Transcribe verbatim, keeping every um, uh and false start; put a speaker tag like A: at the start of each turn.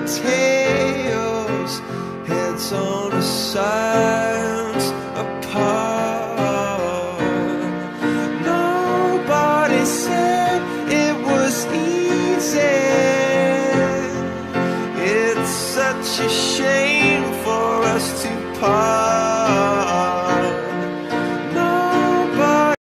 A: tails, heads on the sides apart. Nobody said it was easy. It's such a shame